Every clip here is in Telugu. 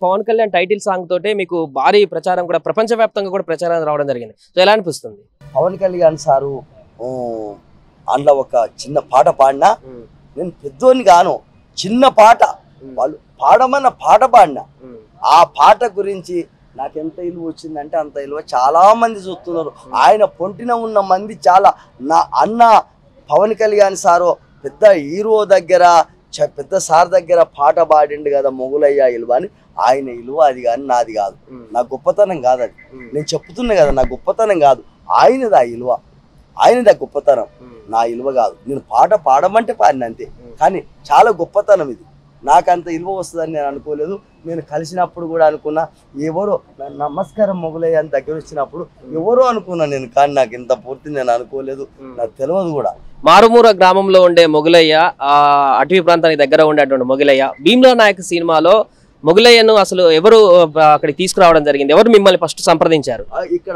పవన్ కళ్యాణ్ టైటిల్ సాంగ్ తోటే మీకు భారీ ప్రచారం కూడా ప్రపంచవ్యాప్తంగా కూడా ప్రచారం రావడం జరిగింది. సో ఎలా అనిపిస్తుంది? పవన్ కళ్యాణ్ సారు అందులో ఒక చిన్న పాట పాడినా, నేను పెద్దోని గాను, చిన్న పాట వాళ్ళు పాడమన్న పాట పాడినా, ఆ పాట గురించి నాకు ఎంత విలువ వచ్చిందంటే అంత విలువ. చాలా మంది చూస్తున్నారు. ఆయన పొంటిన ఉన్న మంది చాలా. నా అన్న పవన్ కళ్యాణ్ సారు పెద్ద హీరో దగ్గర, పెద్ద సార్ దగ్గర పాట పాడిండు కదా మొగులయ్య విలువ అని. ఆయన విలువ అది కానీ నాది కాదు, నా గొప్పతనం కాదు అది. నేను చెప్తున్నా కదా, నా గొప్పతనం కాదు, ఆయనది ఆ విలువ, ఆయనది ఆ గొప్పతనం, నా విలువ కాదు. నేను పాట పాడమంటే పాడిన అంతే, కానీ చాలా గొప్పతనం ఇది. నాకంత విలువ వస్తుందని నేను అనుకోలేదు. నేను కలిసినప్పుడు కూడా అనుకున్నా, ఎవరో నమస్కారం మొగులయ్య అని దగ్గర వచ్చినప్పుడు ఎవరో అనుకున్నా నేను, కానీ నాకు ఇంత పూర్తి నేను అనుకోలేదు, నాకు తెలియదు కూడా. మారుమూర గ్రామంలో ఉండే మొగిలయ్య, అటవీ ప్రాంతానికి దగ్గర ఉండేటువంటి మొగిలయ్య, భీమ్లా నాయక్ సినిమాలో మొగిలయ్యను అసలు ఎవరు అక్కడికి తీసుకురావడం జరిగింది? ఎవరు మిమ్మల్ని ఫస్ట్ సంప్రదించారు? ఇక్కడ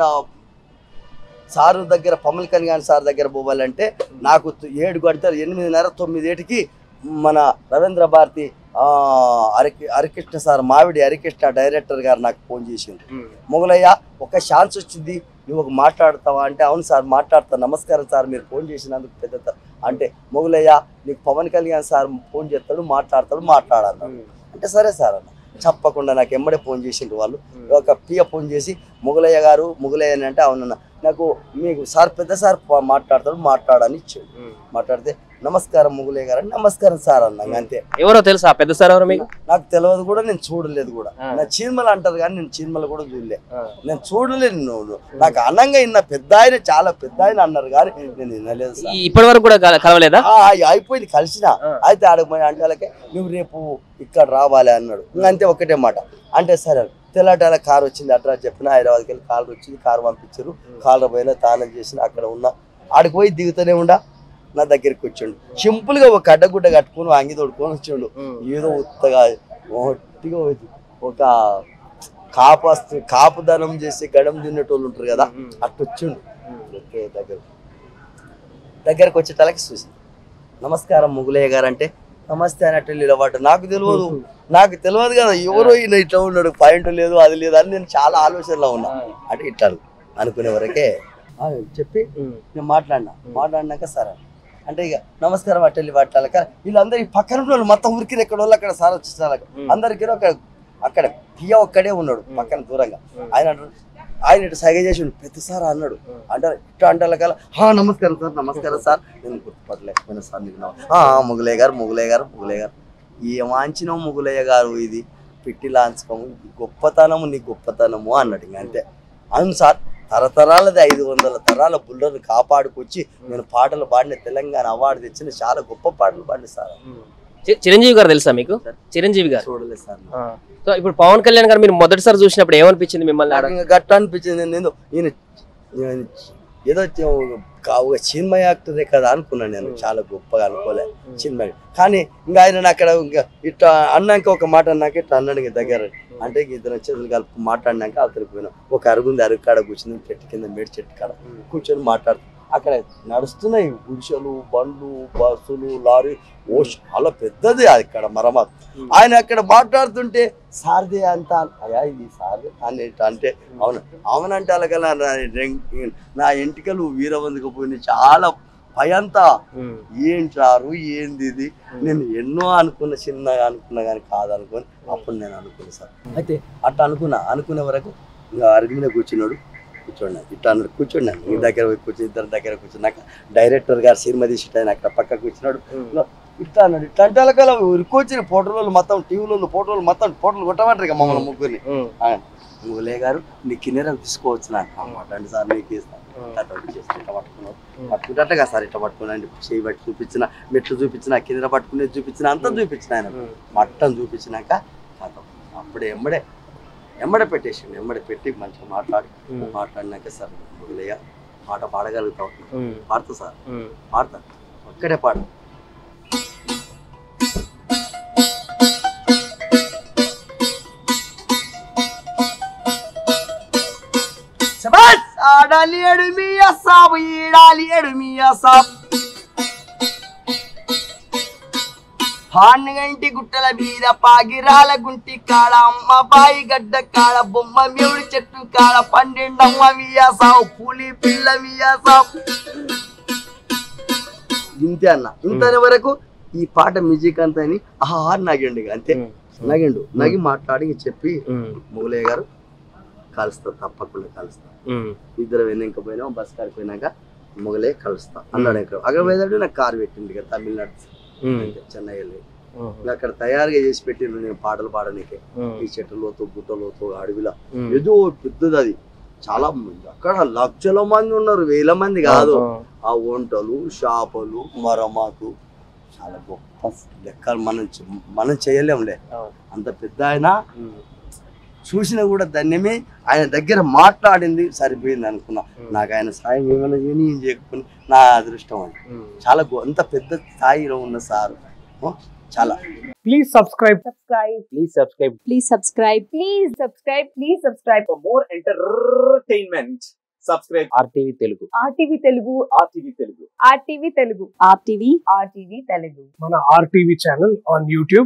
సారు దగ్గర, పవన్ కళ్యాణ్ సార్ దగ్గర పోవాలంటే నాకు 7 గంటలు 8:30 9 మన రవీంద్ర భారతి హరికృష్ణ సార్, మావిడి హరికృష్ణ డైరెక్టర్ గారు నాకు ఫోన్ చేసింది. మొగులయ్య ఒక ఛాన్స్ వచ్చింది, నువ్వు ఒక మాట్లాడతావా అంటే, అవును సార్ మాట్లాడతా, నమస్కారం సార్ మీరు ఫోన్ చేసినందుకు పెద్ద అంటే, మొగులయ్య నీకు పవన్ కళ్యాణ్ సార్ ఫోన్ చేస్తాడు, మాట్లాడాలన్నాడు. అంటే సరే సార్ అన్న, చెప్పకుండా నాకు ఎమ్మడే ఫోన్ చేసిండ్రు వాళ్ళు. ఒక పియ ఫోన్ చేసి, మొగులయ్య గారు, మొగులయ్య అని అంటే, అవునన్నా నాకు మీకు సార్ పెద్ద సార్ మాట్లాడతాడు, మాట్లాడని ఇచ్చాడు. మాట్లాడితే నమస్కారం మొగులయ్య గారు, నమస్కారం సార్ అన్నా. అంతే. ఎవరో తెలుసా పెద్ద సార్ ఎవరు మీకు? నాకు తెలియదు కూడా, నేను చూడలేదు కూడా. నా చీమలు అంటారు కానీ నేను చీమలు కూడా చూడలే, నేను చూడలేదు. నాకు అన్నంగా ఇన్న పెద్ద ఆయన, చాలా పెద్ద ఆయన అన్నారు కానీ నేను వినలేదు. ఇప్పటి వరకు కూడా కలవలేదా? అయిపోయింది, కలిసిన. అయితే ఆడకపోయి అంటే నువ్వు రేపు ఇక్కడ రావాలి అన్నాడు. అంతే, ఒకటే మాట. అంటే సరే తెల్లటాల కారు వచ్చింది, అడ్రస్ చెప్పిన, హైదరాబాద్కి వెళ్ళి కారు వచ్చింది, కారు పంపించారు. కారు పోయినా తానం చేసిన, అక్కడ ఉన్నా. ఆడికి పోయి దిగుతూనే ఉండా, నా దగ్గరికి వచ్చిండు. సింపుల్ గా ఒక అడ్డగుడ్డ కట్టుకుని అంగి తోడుకొని వచ్చిండు. ఏదో ఉత్తగా ఒట్టిగా ఒక కాపుదనం చేసి గడం తినేటోళ్ళు ఉంటారు కదా, అట్టు వచ్చిండు. దగ్గరకు వచ్చేటాలకి చూసి, నమస్కారం మొగులయ్య గారు అంటే, నమస్తే అన్నట్టు నిలబడ్డా. నాకు తెలియదు కదా ఎవరో ఈయన ఇట్లా ఉన్నాడు, పాయింట్ లేదు అది లేదు అని నేను చాలా ఆలోచనలో ఉన్నా. అంటే ఇట్లా అనుకునే వరకే చెప్పి నేను మాట్లాడినాక సరే అంటే ఇక నమస్కారం అట్టెళ్ళి పట్టాలక వీళ్ళందరూ ఈ పక్కన వాళ్ళు మొత్తం ఉరికిన ఎక్కడ వాళ్ళు అక్కడ సార్ వచ్చేసారు. అందరికీ అక్కడ పియ ఒక్కడే ఉన్నాడు పక్కన దూరంగా. ఆయన ఇటు సైగ చేసి పెద్ద సార్ అన్నాడు. అంటారు ఇట్లా అంటారు కదా, నమస్కారం సార్ నేను గుర్తుపట్టలేకపోయినా సార్ నీకు మొగులయ్య గారు ఏమాంచినావు మొగులయ్య గారు, ఇది పెట్టి లాంచుకోము, గొప్పతనము నీ గొప్పతనము అన్నాడు. ఇంక అంతే. అవును సార్, తరతరాలది 500 తరాల బుల్లర్ని కాపాడుకొచ్చి నేను పాటలు పాడిన, తెలంగాణ అవార్డు తెచ్చిన, చాలా గొప్ప పాటలు పాడిన సార్. చిరంజీవి గారు తెలుసా మీకు? చిరంజీవి గారు చూడలేదు సార్. సో ఇప్పుడు పవన్ కళ్యాణ్ గారు మీరు మొదటిసారి చూసినప్పుడు ఏమనిపించింది మిమ్మల్ని? గట్ట అనిపించింది. నేను ఈయన ఏదో ఒక చిన్మయ యాక్టరే కదా అనుకున్నాను నేను, చాలా గొప్పగా అనుకోలే చిన్మయ. కానీ ఇంకా ఆయన అక్కడ ఇంకా ఇట్లా అన్నాక ఒక మాట అన్నాక ఇట్లా అన్నాడు దగ్గర. అంటే ఇద్దరు చేతులు కలుపు మాట్లాడినాక అతనికి పోయినా ఒక అరుగుంది, అరుగు కాడ కూర్చుని చెట్టు కింద మేడి చెట్టు కాడ కూర్చొని మాట్లాడుతూ అక్కడ నడుస్తున్నాయి గుడిసెలు, బండ్లు, బస్సులు, లారీ. ఓ చాలా పెద్దది అక్కడ మరమ్మతు. ఆయన అక్కడ మాట్లాడుతుంటే సార్దే అంత, అయ్యా ఇది సార్దే అని అంటే, అవునంటే అలాగలా నా ఎంటికలు వీరవందుకపోయినాయి, చాలా భయంతా. ఏంటారు ఏంది ఇది, నేను ఎన్నో అనుకున్నా, చిన్నగా అనుకున్నా కానీ కాదనుకొని అప్పుడు నేను అనుకున్నాను సార్. అయితే అట్లా అనుకునే వరకు ఇంకా అరుగు మీద కూర్చున్నాడు. ఇట్లా అన్నాడు, కూర్చున్నాను. నీ దగ్గర పోయి కూర్చొని ఇద్దరు దగ్గర కూర్చున్నాక డైరెక్టర్ గారు సినిమా తీసి ఆయన అక్కడ పక్క కూర్చున్నాడు. ఇట్లా అన్నాడు. ఇట్లా అంటే అలాగ ఉరికొచ్చిన ఫోటోలు మొత్తం, టీవీలో ఫోటోలు మొత్తం ఫోటోలు కొట్టమంటారు ఇక మమ్మల్ని ముగ్గురిని. మొగులయ్య గారు నీ కిన్నెర తీసుకోవచ్చు నాకు అన్నమాట. అంటే సార్ నీకు ఇస్తాను ఇట్లా పట్టుకున్నాడు. పట్టుకుంటే సార్ ఇట్లా పట్టుకున్నాను, చేయి బట్టి చూపించిన, మెట్లు చూపించిన, కిన్నెర పట్టుకునేది చూపించిన, అంతా చూపించిన. ఆయన మట్టం చూపించినాక అప్పుడే ఎమ్మడే పెట్టేసిండు. ఎమ్మడే పెట్టి మంచిగా మాట్లాడినాక సార్ మొగులయ్య పాట పాడగలుగుతావు, పాడతా సార్, పాడతా, ఒక్కడే పాడు. ఆడాలి ఎడుమియా సాబు, ఈడాలి ఎడుమియా సాబ్, పాన్నగంటి గుట్టల మీద పాగిరాల గుంటి కాడ అమ్మ బాయి గడ్డ కాడ బొమ్మ మేవుడి చెట్టు కాడ 12 మియాసావు పులి పిల్ల మియాసావు ఇంతే అన్న. ఇంతని వరకు ఈ పాట మ్యూజిక్ అంతా అని నగిండు అంతే. నగి మాట్లాడి చెప్పి మొగలయ్య గారు కలుస్తా, తప్పకుండా కలుస్తా. ఇద్దరు వెనక పోయినా బస్ కాడికి పోయినాక మొగలయ్య కలుస్తా అన్నాడు. అక్కడ పోయేటప్పుడు నాకు కారు పెట్టింది కదా తమిళనాడు చెన్నై వెళ్ళి. అక్కడ తయారుగా చేసి పెట్టిండ్రు నేను పాటలు పాడడానికి. ఈ చెట్టులోతో గుట్టలోతో అడవిలో ఏదో పెద్దది అది. చాలా అక్కడ లక్షల మంది ఉన్నారు, వేల మంది కాదు. ఆ వంటలు షాపులు మరమాకు చాలా గొప్ప లెక్కలు మనం చేయలేంలే. అంత పెద్ద ఆయన చూసినా కూడా ధన్యమే. ఆయన దగ్గర మాట్లాడింది సరిపోయింది అనుకున్నా. నాకు ఆయన సాయం ఏమైనా ఏం చేయకపోయినా నా అదృష్టం అది. చాలా అంత పెద్ద స్థాయిలో ఉన్న సారు చాలా. Please subscribe. Please subscribe. Please subscribe. Please subscribe. Please subscribe. For more entertainment, subscribe RTV Telugu. RTV Telugu. RTV Telugu. RTV Telugu. RTV Telugu. Mana RTV channel on YouTube.